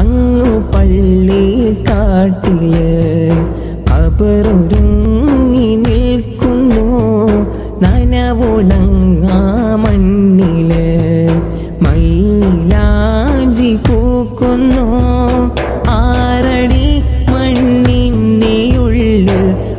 അങ്ങു പള്ളിക്കാട്ടില് ഖബറൊരുങ്ങി നിൽക്കുന്നു നനവുണങ്ങാ മണ്ണില് മൈലാഞ്ചി പൂക്കുന്നു ആറടി മണ്ണിനുള്ളിൽ